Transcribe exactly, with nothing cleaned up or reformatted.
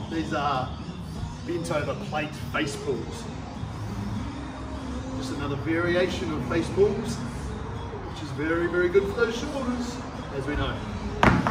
These are bent over plate face pulls. Just another variation of face pulls, which is very, very good for those shoulders, as we know.